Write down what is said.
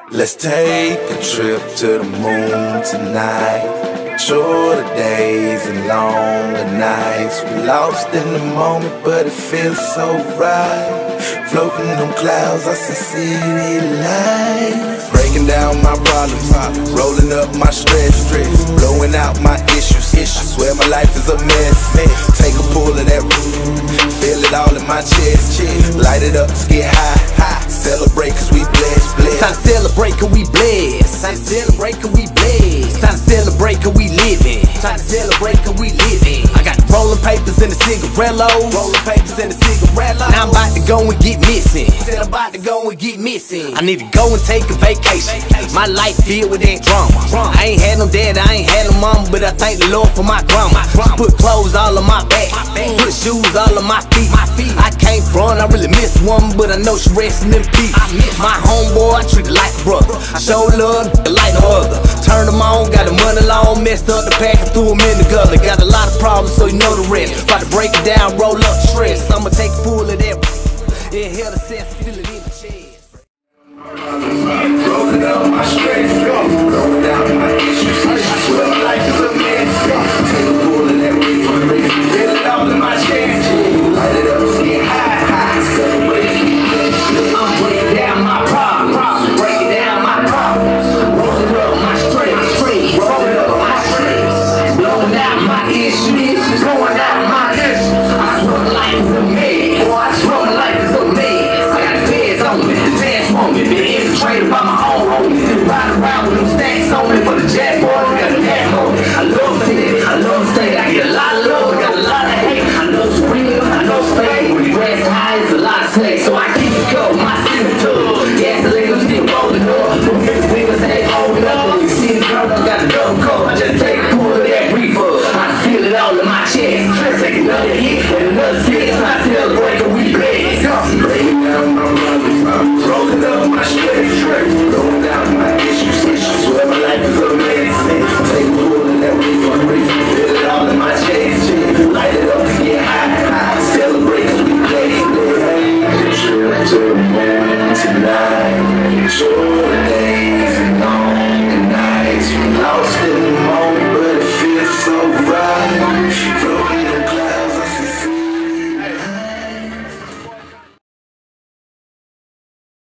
Let's take a trip to the moon tonight. Shorter days and longer nights. We're lost in the moment, but it feels so right. Floating on clouds, I see city lights. Breaking down my problems, rolling up my stress, blowing out my issues. I swear my life is a mess. Take a pull of that root, feel it all in my chest. Light it up, let's get high. Celebrate cause we blessed. Time to celebrate cause we blessed. Time to celebrate cause we blessed. Time to celebrate cause we living. Time to celebrate cause we living. I got the rolling papers and the cigarillos. Rolling papers and the cigarillos. Now I'm about to go and get missing. Said I'm about to go and get missing. I need to go and take a vacation. My life filled with that drama. I ain't had no dad, I ain't had no mama, but I thank the Lord for my grandma. Put clothes all on my back, put shoes all on my feet. I can't front, I really miss one, but I know she resting in peace. My homeboy, I treat her like a brother. I show love like no other. Turn them on, got the money long, messed up the pack and threw them in the gutter. Got a lot of problems, so you know the rest. About to break it down, roll up the stress. I'ma take a pull of that. Inhale the sense, feel it in the chest. Rolling up my stress, blowing out my issues. I swear my life is a mess. Take a pull of that reefer, feel it all in my chest. Light it up, get high, celebrate. I'm breaking down my problems, breaking down my problems. Rolling up my stress, rolling up my stress, blowing out my issues, blowing out my issues. I swear my life is a mess. Boy, I swear my life is a mess. I got the feds on me, the dance on me, been infiltrated by my own homies. Ride around with them stacks on me for the jack boys. I got the gas on me. I love it, I love state. I get a lot of love, I got a lot of hate. I love screaming, I love spade. When the grass high, it's a lot of snakes, so I keep it cold. My city tub, gasoline, I'm still rolling up. Them big fingers ain't holding up. When you see the girl, I got a double coat. I just take a pull of that reefer. I feel it all in my chest. Take another hit and another six. I celebrate and we blessed. Breaking down my problems, rolling up my stress, blowing out my issues. I swear my life is a mess. Take a pull of that reefer, feel it all in my chest. Light it up and get high, celebrate cause we blessed. Trip to the moon tonight. Shorter days.